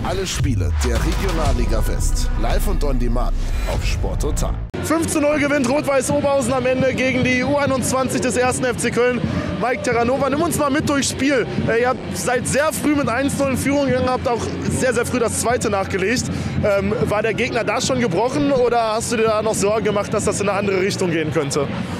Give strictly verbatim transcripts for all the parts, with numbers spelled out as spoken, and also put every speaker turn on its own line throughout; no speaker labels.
Alle Spiele der Regionalliga West, live und on demand auf Sport Total.
fünf zu null gewinnt Rot-Weiß Oberhausen am Ende gegen die U einundzwanzig des ersten F C Köln. Mike Terranova, nimm uns mal mit durchs Spiel. Ihr habt seid sehr früh mit eins null in Führung gegangen, habt auch sehr, sehr früh das zweite nachgelegt. Ähm, war der Gegner da schon gebrochen oder hast du dir da noch Sorgen gemacht, dass das in eine andere Richtung gehen könnte?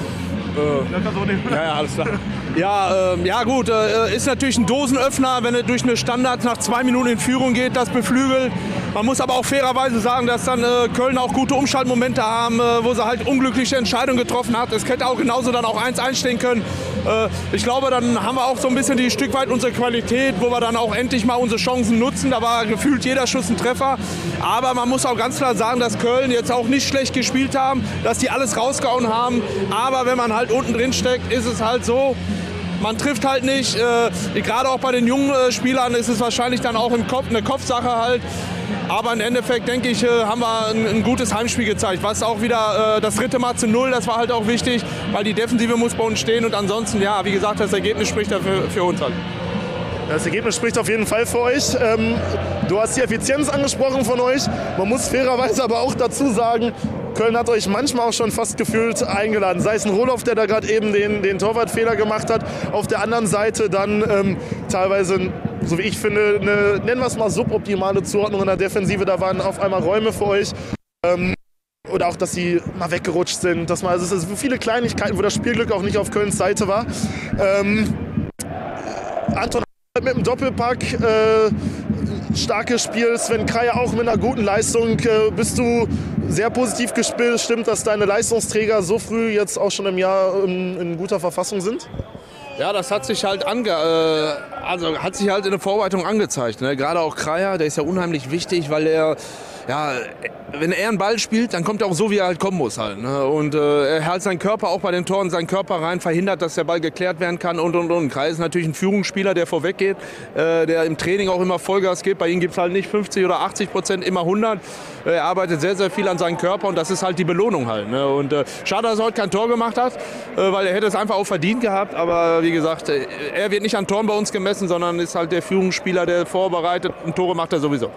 Äh, ja, ja, alles klar. Ja, äh, ja gut, äh, ist natürlich ein Dosenöffner, wenn er durch eine Standard nach zwei Minuten in Führung geht, das beflügelt. Man muss aber auch fairerweise sagen, dass dann äh, Köln auch gute Umschaltmomente haben, äh, wo sie halt unglückliche Entscheidungen getroffen hat. Es hätte auch genauso dann auch eins einstehen können. Äh, ich glaube, dann haben wir auch so ein bisschen die Stück weit unsere Qualität, wo wir dann auch endlich mal unsere Chancen nutzen. Da war gefühlt jeder Schuss ein Treffer. Aber man muss auch ganz klar sagen, dass Köln jetzt auch nicht schlecht gespielt haben, dass die alles rausgehauen haben. Aber wenn man halt unten drin steckt, ist es halt so, man trifft halt nicht. Äh, gerade auch bei den jungen äh, Spielern ist es wahrscheinlich dann auch im Kopf, eine Kopfsache halt. Aber im Endeffekt, denke ich, äh, haben wir ein, ein gutes Heimspiel gezeigt. Was auch wieder äh, das dritte Mal zu null, das war halt auch wichtig, weil die Defensive muss bei uns stehen. Und ansonsten, ja, wie gesagt, das Ergebnis spricht dafür für uns halt.
Das Ergebnis spricht auf jeden Fall für euch. Ähm, du hast die Effizienz angesprochen von euch. Man muss fairerweise aber auch dazu sagen, Köln hat euch manchmal auch schon fast gefühlt eingeladen. Sei es ein Roloff, der da gerade eben den, den Torwartfehler gemacht hat. Auf der anderen Seite dann ähm, teilweise, so wie ich finde, eine, nennen wir es mal, suboptimale Zuordnung in der Defensive. Da waren auf einmal Räume für euch. Ähm, oder auch, dass sie mal weggerutscht sind. Dass man, also es sind viele Kleinigkeiten, wo das Spielglück auch nicht auf Kölns Seite war. Ähm, Anton mit dem Doppelpack, äh, starkes Spiel, Sven Kreier auch mit einer guten Leistung. Äh, bist du sehr positiv gestimmt, dass deine Leistungsträger so früh jetzt auch schon im Jahr in, in guter Verfassung sind?
Ja, das hat sich halt ange äh, also hat sich halt in der Vorbereitung angezeigt. Ne? Gerade auch Kreier, der ist ja unheimlich wichtig, weil er ja, wenn er einen Ball spielt, dann kommt er auch so, wie er halt kommen muss halt. Ne? Und äh, er hält seinen Körper auch bei den Toren, seinen Körper rein, verhindert, dass der Ball geklärt werden kann und, und, und. Kreis ist natürlich ein Führungsspieler, der vorweg geht, äh, der im Training auch immer Vollgas gibt. Bei ihm gibt es halt nicht fünfzig oder achtzig Prozent, immer hundert. Er arbeitet sehr, sehr viel an seinem Körper und das ist halt die Belohnung halt. Ne? Und äh, schade, dass er heute kein Tor gemacht hat, äh, weil er hätte es einfach auch verdient gehabt. Aber wie gesagt, äh, er wird nicht an Toren bei uns gemessen, sondern ist halt der Führungsspieler, der vorbereitet und Tore macht er sowieso.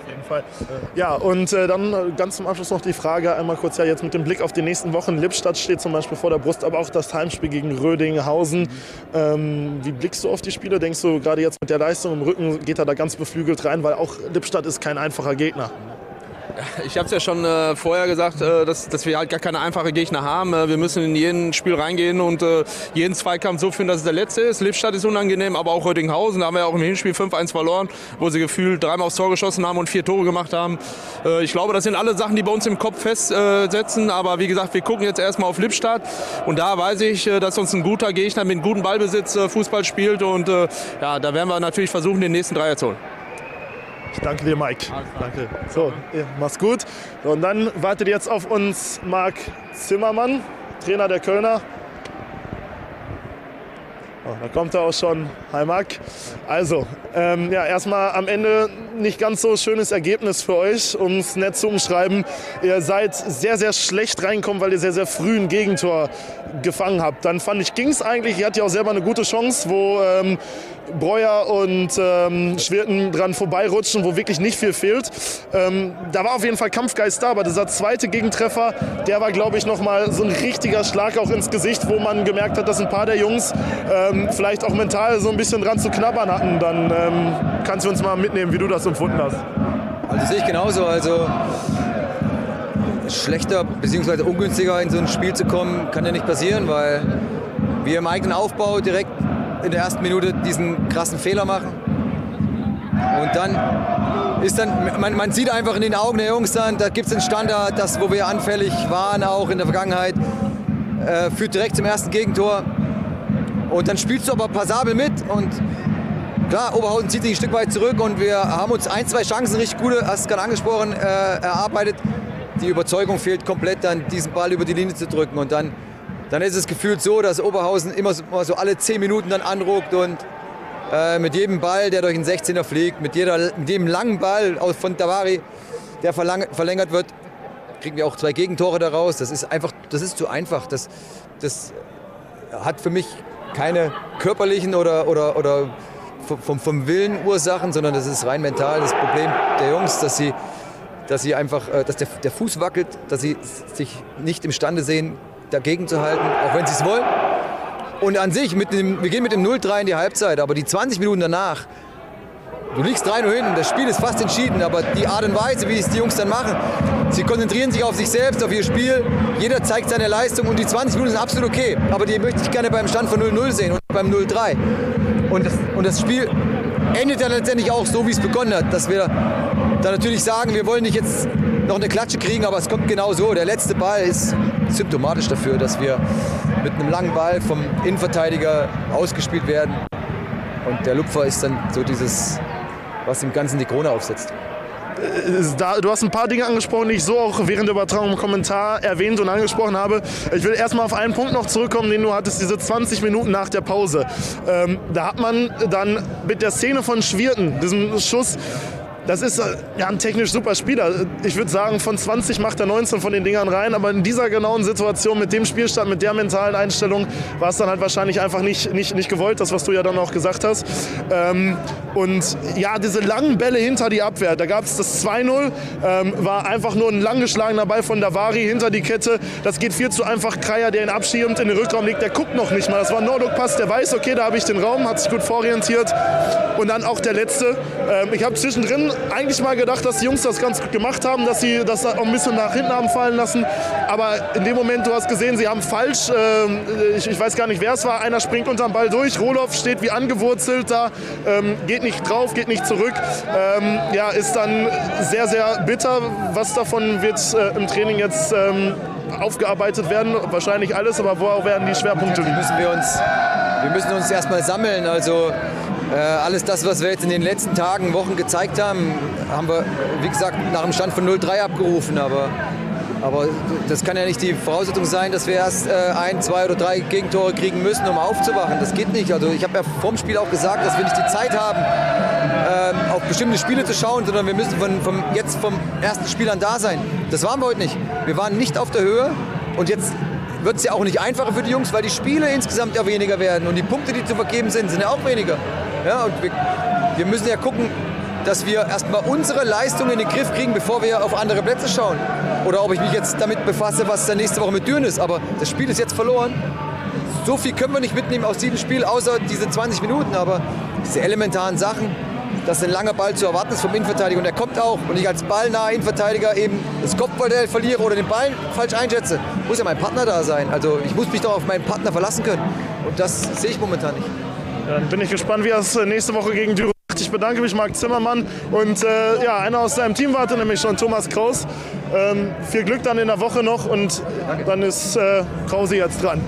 Ja, und äh, dann ganz zum Abschluss noch die Frage, einmal kurz ja jetzt mit dem Blick auf die nächsten Wochen. Lippstadt steht zum Beispiel vor der Brust, aber auch das Heimspiel gegen Rödinghausen. Ähm, wie blickst du auf die Spiele? Denkst du, gerade jetzt mit der Leistung im Rücken geht er da ganz beflügelt rein, weil auch Lippstadt ist kein einfacher Gegner?
Ich habe es ja schon äh, vorher gesagt, äh, dass, dass wir halt gar keine einfachen Gegner haben. Äh, wir müssen in jeden Spiel reingehen und äh, jeden Zweikampf so führen, dass es der letzte ist. Lippstadt ist unangenehm, aber auch Rödinghausen. Da haben wir ja auch im Hinspiel fünf eins verloren, wo sie gefühlt dreimal aufs Tor geschossen haben und vier Tore gemacht haben. Äh, ich glaube, das sind alle Sachen, die bei uns im Kopf festsetzen. Äh, aber wie gesagt, wir gucken jetzt erstmal auf Lippstadt. Und da weiß ich, äh, dass uns ein guter Gegner mit gutem Ballbesitz äh, Fußball spielt. Und äh, ja, da werden wir natürlich versuchen, den nächsten Dreier zu holen.
Ich danke dir, Mike. Danke. So, mach's gut. So, und dann wartet jetzt auf uns Marc Zimmermann, Trainer der Kölner. Oh, da kommt er auch schon. Hi Marc. Also, ähm, ja, erstmal am Ende nicht ganz so schönes Ergebnis für euch, um es nett zu umschreiben. Ihr seid sehr, sehr schlecht reingekommen, weil ihr sehr, sehr früh ein Gegentor gefangen habt. Dann fand ich, ging es eigentlich, ihr hattet ja auch selber eine gute Chance, wo ähm, Breuer und ähm, Schwirten dran vorbeirutschen, wo wirklich nicht viel fehlt. Ähm, da war auf jeden Fall Kampfgeist da, aber dieser zweite Gegentreffer, der war, glaube ich, nochmal so ein richtiger Schlag auch ins Gesicht, wo man gemerkt hat, dass ein paar der Jungs ähm, vielleicht auch mental so ein bisschen dran zu knabbern hatten. Dann ähm, kannst du uns mal mitnehmen, wie du das empfunden hast.
Also sehe ich genauso. Also schlechter bzw. ungünstiger in so ein Spiel zu kommen, kann ja nicht passieren, weil wir im eigenen Aufbau direkt in der ersten Minute diesen krassen Fehler machen. Und dann ist dann, man, man sieht einfach in den Augen der Jungs dann, da gibt es einen Standard, das, wo wir anfällig waren, auch in der Vergangenheit, äh, führt direkt zum ersten Gegentor. Und dann spielst du aber passabel mit und klar, Oberhausen zieht sich ein Stück weit zurück und wir haben uns ein, zwei Chancen richtig gute, hast du gerade angesprochen, äh, erarbeitet. Die Überzeugung fehlt komplett, dann diesen Ball über die Linie zu drücken und dann Dann ist es gefühlt so, dass Oberhausen immer so, immer so alle zehn Minuten dann anruckt und äh, mit jedem Ball, der durch den sechzehner fliegt, mit, jeder, mit jedem langen Ball von Davari, der verlängert wird, kriegen wir auch zwei Gegentore daraus. Das ist einfach, das ist zu einfach. Das, das hat für mich keine körperlichen oder, oder, oder vom, vom Willen Ursachen, sondern das ist rein mental das Problem der Jungs, dass sie, dass sie einfach, dass der, der Fuß wackelt, dass sie sich nicht imstande sehen, dagegen zu halten, auch wenn sie es wollen. Und an sich, mit dem, wir gehen mit dem null drei in die Halbzeit, aber die zwanzig Minuten danach, du liegst drei null hinten, das Spiel ist fast entschieden, aber die Art und Weise, wie es die Jungs dann machen, sie konzentrieren sich auf sich selbst, auf ihr Spiel, jeder zeigt seine Leistung und die zwanzig Minuten sind absolut okay, aber die möchte ich gerne beim Stand von null null sehen und beim null drei. Und das, und das Spiel endet dann letztendlich auch so, wie es begonnen hat, dass wir da natürlich sagen, wir wollen nicht jetzt noch eine Klatsche kriegen, aber es kommt genau so. Der letzte Ball ist symptomatisch dafür, dass wir mit einem langen Ball vom Innenverteidiger ausgespielt werden und der Lupfer ist dann so dieses, was dem Ganzen die Krone aufsetzt.
Du hast ein paar Dinge angesprochen, die ich so auch während der Übertragung im Kommentar erwähnt und angesprochen habe. Ich will erstmal auf einen Punkt noch zurückkommen, den du hattest, diese zwanzig Minuten nach der Pause. Ähm, da hat man dann mit der Szene von Schwirten, diesem Schuss, das ist ja ein technisch super Spieler. Ich würde sagen, von zwanzig macht er neunzehn von den Dingern rein. Aber in dieser genauen Situation, mit dem Spielstand, mit der mentalen Einstellung, war es dann halt wahrscheinlich einfach nicht, nicht, nicht gewollt, das, was du ja dann auch gesagt hast. Ähm, und ja, diese langen Bälle hinter die Abwehr, da gab es das zwei null, ähm, war einfach nur ein lang geschlagener Ball von Davari hinter die Kette. Das geht viel zu einfach. Kreier, der ihn abschirmt, in den Rückraum legt, der guckt noch nicht mal. Das war ein No-Look-Pass, der weiß, okay, da habe ich den Raum, hat sich gut vororientiert. Und dann auch der letzte. Ähm, ich habe zwischendrin eigentlich mal gedacht, dass die Jungs das ganz gut gemacht haben, dass sie das auch ein bisschen nach hinten haben fallen lassen. Aber in dem Moment, du hast gesehen, sie haben falsch, äh, ich, ich weiß gar nicht, wer es war, einer springt unterm Ball durch, Roloff steht wie angewurzelt da, ähm, geht nicht drauf, geht nicht zurück. Ähm, ja, ist dann sehr, sehr bitter. Was davon wird äh, im Training jetzt ähm, aufgearbeitet werden? Wahrscheinlich alles, aber wo werden die Schwerpunkte liegen?
Müssen wir uns, wir müssen uns erstmal sammeln. Also Äh, alles das, was wir jetzt in den letzten Tagen, Wochen gezeigt haben, haben wir, wie gesagt, nach dem Stand von null drei abgerufen. Aber, aber das kann ja nicht die Voraussetzung sein, dass wir erst äh, ein, zwei oder drei Gegentore kriegen müssen, um aufzuwachen. Das geht nicht. Also ich habe ja vorm Spiel auch gesagt, dass wir nicht die Zeit haben, äh, auf bestimmte Spiele zu schauen, sondern wir müssen von, vom, jetzt vom ersten Spiel an da sein. Das waren wir heute nicht. Wir waren nicht auf der Höhe und jetzt wird es ja auch nicht einfacher für die Jungs, weil die Spiele insgesamt ja weniger werden und die Punkte, die zu vergeben sind, sind ja auch weniger. Ja, und wir, wir müssen ja gucken, dass wir erstmal unsere Leistung in den Griff kriegen, bevor wir auf andere Plätze schauen. Oder ob ich mich jetzt damit befasse, was dann nächste Woche mit Düren ist. Aber das Spiel ist jetzt verloren. So viel können wir nicht mitnehmen aus diesem Spiel, außer diese zwanzig Minuten. Aber diese elementaren Sachen, dass ein langer Ball zu erwarten ist vom Innenverteidiger und der kommt auch. Und ich als ballnaher Innenverteidiger eben das Kopfballduell verliere oder den Ball falsch einschätze, muss ja mein Partner da sein. Also ich muss mich doch auf meinen Partner verlassen können. Und das sehe ich momentan nicht.
Dann bin ich gespannt, wie das nächste Woche gegen Düren macht. Ich bedanke mich, Marc Zimmermann. Und äh, ja, einer aus deinem Team wartet nämlich schon, Thomas Kraus. Ähm, viel Glück dann in der Woche noch und Danke. Dann ist äh, Krause jetzt dran.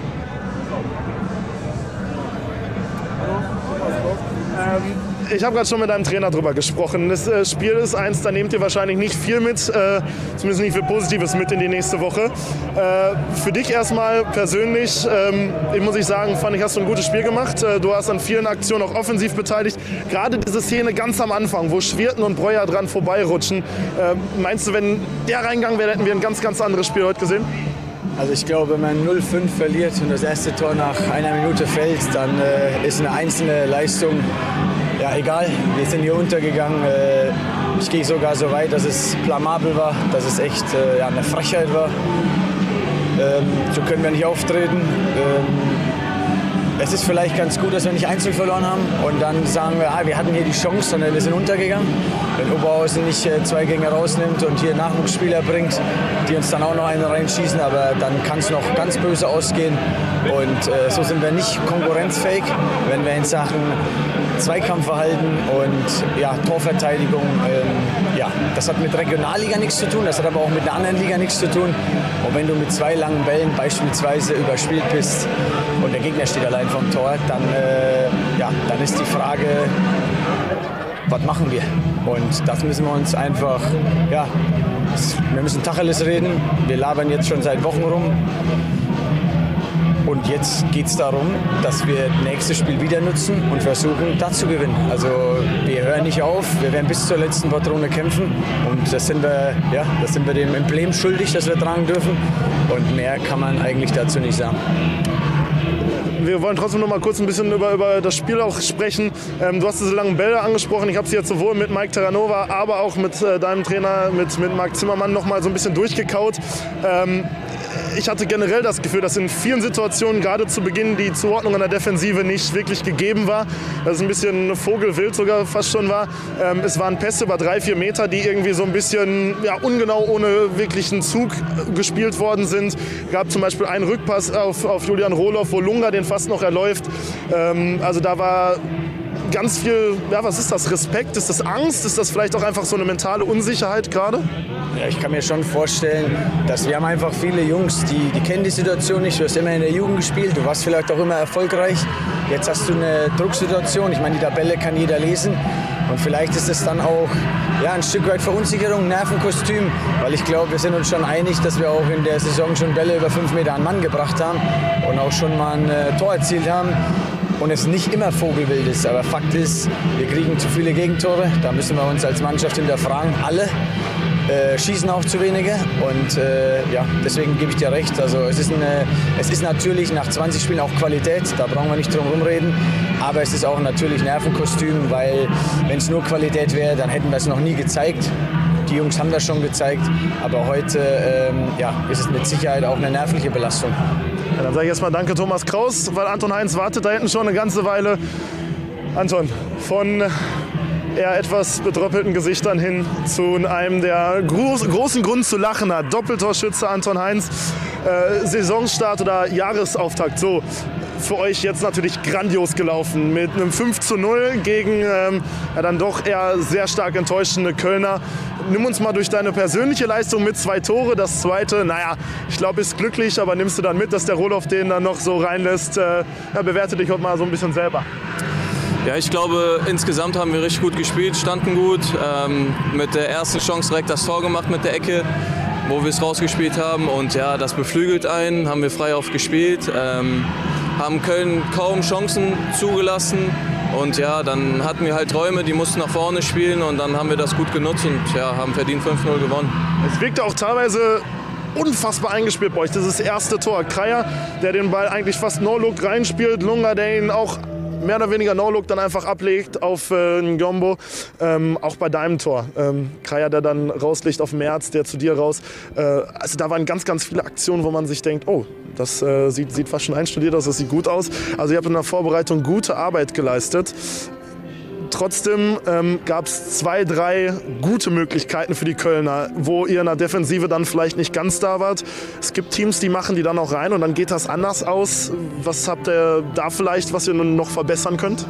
Ähm, ich habe gerade schon mit deinem Trainer drüber gesprochen. Das äh, Spiel ist eins, da nehmt ihr wahrscheinlich nicht viel mit, äh, zumindest nicht viel Positives mit in die nächste Woche. Äh, für dich erstmal persönlich, ähm, ich muss ich sagen, fand ich, hast du ein gutes Spiel gemacht. Äh, du hast an vielen Aktionen auch offensiv beteiligt. Gerade diese Szene ganz am Anfang, wo Schwirten und Breuer dran vorbeirutschen. Äh, meinst du, wenn der reingegangen wäre, hätten wir ein ganz, ganz anderes Spiel heute gesehen?
Also ich glaube, wenn man null fünf verliert und das erste Tor nach einer Minute fällt, dann äh, ist eine einzelne Leistung, ja egal, wir sind hier untergegangen. Äh, ich gehe sogar so weit, dass es blamabel war, dass es echt äh, ja, eine Frechheit war. Ähm, so können wir nicht auftreten. Ähm, es ist vielleicht ganz gut, dass wir nicht einzeln verloren haben und dann sagen wir, ah, wir hatten hier die Chance, sondern wir sind untergegangen. Wenn Oberhausen nicht äh, zwei Gänge rausnimmt und hier Nachwuchsspieler bringt, die uns dann auch noch einen reinschießen, aber dann kann es noch ganz böse ausgehen. Und äh, so sind wir nicht konkurrenzfähig, wenn wir in Sachen Zweikampfverhalten und ja, Torverteidigung, ähm, ja, das hat mit Regionalliga nichts zu tun, das hat aber auch mit einer anderen Liga nichts zu tun. Und wenn du mit zwei langen Bällen beispielsweise überspielt bist und der Gegner steht allein vom Tor, dann, äh, ja, dann ist die Frage, was machen wir? Und das müssen wir uns einfach, ja, wir müssen Tacheles reden, wir labern jetzt schon seit Wochen rum. Und jetzt geht es darum, dass wir das nächste Spiel wieder nutzen und versuchen, da zu gewinnen. Also wir hören nicht auf, wir werden bis zur letzten Patrone kämpfen. Und das sind wir, ja, das sind wir dem Emblem schuldig, das wir tragen dürfen. Und mehr kann man eigentlich dazu nicht sagen.
wir wollen trotzdem noch mal kurz ein bisschen über, über das Spiel auch sprechen. Ähm, du hast diese langen Bälle angesprochen. Ich habe sie jetzt sowohl mit Mike Terranova, aber auch mit äh, deinem Trainer, mit, mit Marc Zimmermann noch mal so ein bisschen durchgekaut. Ähm, Ich hatte generell das Gefühl, dass in vielen Situationen, gerade zu Beginn, die Zuordnung an der Defensive nicht wirklich gegeben war. Dass es ein bisschen vogelwild sogar fast schon war. Ähm, es waren Pässe über drei, vier Meter, die irgendwie so ein bisschen ja, ungenau ohne wirklichen Zug gespielt worden sind. Es gab zum Beispiel einen Rückpass auf, auf Julian Rohloff, wo Lunga den fast noch erläuft. Ähm, also da war ganz viel, ja, was ist das, Respekt? Ist das Angst? Ist das vielleicht auch einfach so eine mentale Unsicherheit gerade?
Ja, ich kann mir schon vorstellen, dass wir haben einfach viele Jungs, die, die kennen die Situation nicht. Du hast immer in der Jugend gespielt, du warst vielleicht auch immer erfolgreich. Jetzt hast du eine Drucksituation. Ich meine, die Tabelle kann jeder lesen. Und vielleicht ist es dann auch ja, ein Stück weit Verunsicherung, Nervenkostüm. Weil ich glaube, wir sind uns schon einig, dass wir auch in der Saison schon Bälle über fünf Meter an Mann gebracht haben und auch schon mal ein äh, Tor erzielt haben. Und es nicht immer vogelwild ist. Aber Fakt ist, wir kriegen zu viele Gegentore. Da müssen wir uns als Mannschaft hinterfragen. Alle äh, schießen auch zu wenige. Und äh, ja, deswegen gebe ich dir recht. Also es ist, eine, es ist natürlich nach zwanzig Spielen auch Qualität. Da brauchen wir nicht drum herum reden. Aber es ist auch natürlich Nervenkostüm. Weil wenn es nur Qualität wäre, dann hätten wir es noch nie gezeigt. Die Jungs haben das schon gezeigt. Aber heute ähm, ja, ist es mit Sicherheit auch eine nervliche Belastung.
Ja, dann sage ich erstmal danke Thomas Kraus, weil Anton Heinz wartet da hinten schon eine ganze Weile. Anton, von eher etwas betröppelten Gesichtern hin zu einem, der groß, großen Grund zu lachen hat. Doppeltorschütze Anton Heinz, äh, Saisonstart oder Jahresauftakt. So, für euch jetzt natürlich grandios gelaufen mit einem fünf zu null gegen ähm, ja, dann doch eher sehr stark enttäuschende Kölner. Nimm uns mal durch deine persönliche Leistung mit, zwei Tore. Das zweite, naja, ich glaube, bist glücklich, aber nimmst du dann mit, dass der Rohloff den dann noch so reinlässt? Äh, ja, bewerte dich heute mal so ein bisschen selber.
Ja, ich glaube, insgesamt haben wir richtig gut gespielt, standen gut. Ähm, mit der ersten Chance direkt das Tor gemacht mit der Ecke, wo wir es rausgespielt haben. Und ja, das beflügelt einen, haben wir frei oft gespielt. Ähm, haben Köln kaum Chancen zugelassen. Und ja, dann hatten wir halt Räume, die mussten nach vorne spielen. Und dann haben wir das gut genutzt und ja, haben verdient fünf null gewonnen.
Es wirkte auch teilweise unfassbar eingespielt bei euch. Das ist das erste Tor. Kreier, der den Ball eigentlich fast No-Look reinspielt. Lunga, der ihn auch mehr oder weniger No-Look dann einfach ablegt auf äh, Ngombo. Ähm, auch bei deinem Tor. Ähm, Kreier, der dann rauslegt auf Merz, der zu dir raus. Äh, also da waren ganz, ganz viele Aktionen, wo man sich denkt, oh, das äh, sieht, sieht fast schon einstudiert aus, das sieht gut aus. Also ihr habt in der Vorbereitung gute Arbeit geleistet. Trotzdem ähm, gab es zwei, drei gute Möglichkeiten für die Kölner, wo ihr in der Defensive dann vielleicht nicht ganz da wart. Es gibt Teams, die machen die dann auch rein und dann geht das anders aus. Was habt ihr da vielleicht, was ihr noch verbessern könnt?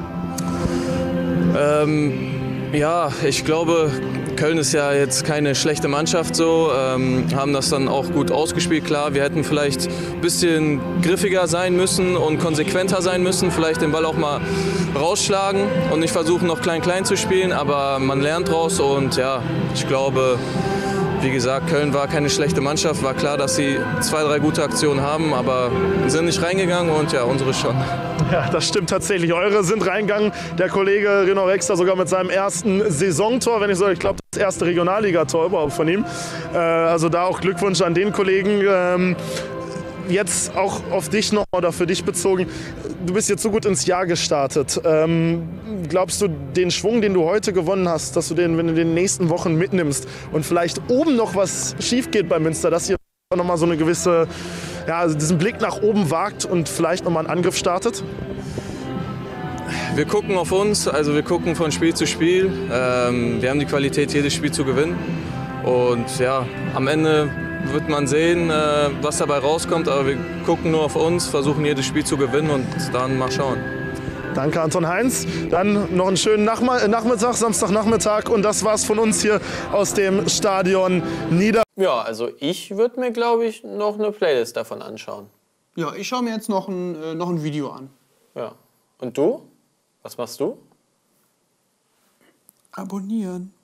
Ähm, ja, ich glaube, Köln ist ja jetzt keine schlechte Mannschaft so, ähm, haben das dann auch gut ausgespielt. Klar, wir hätten vielleicht ein bisschen griffiger sein müssen und konsequenter sein müssen, vielleicht den Ball auch mal rausschlagen und nicht versuchen, noch klein-klein zu spielen, aber man lernt draus und ja, ich glaube, wie gesagt, Köln war keine schlechte Mannschaft, war klar, dass sie zwei, drei gute Aktionen haben, aber sind nicht reingegangen und ja, unsere schon.
Ja, das stimmt tatsächlich. Eure sind reingegangen. Der Kollege Rino Rexter sogar mit seinem ersten Saisontor, wenn ich so, ich glaube, das erste Regionalligator überhaupt von ihm. Äh, also da auch Glückwunsch an den Kollegen. Ähm, jetzt auch auf dich noch oder für dich bezogen. Du bist jetzt so gut ins Jahr gestartet. Ähm, glaubst du, den Schwung, den du heute gewonnen hast, dass du den, wenn du den nächsten Wochen mitnimmst und vielleicht oben noch was schief geht bei Münster, dass ihr noch mal so eine gewisse, ja, also diesen Blick nach oben wagt und vielleicht noch mal einen Angriff startet?
Wir gucken auf uns, also wir gucken von Spiel zu Spiel. Ähm, wir haben die Qualität, jedes Spiel zu gewinnen. Und ja, am Ende wird man sehen, äh, was dabei rauskommt. Aber wir gucken nur auf uns, versuchen jedes Spiel zu gewinnen und dann mal schauen.
Danke, Anton Heinz. Dann noch einen schönen Nachmittag, Samstagnachmittag. Und das war's von uns hier aus dem Stadion Nieder.
Ja, also ich würde mir, glaube ich, noch eine Playlist davon anschauen.
Ja, ich schaue mir jetzt noch ein, äh, noch ein Video an.
Ja. Und du? Was machst du?
Abonnieren.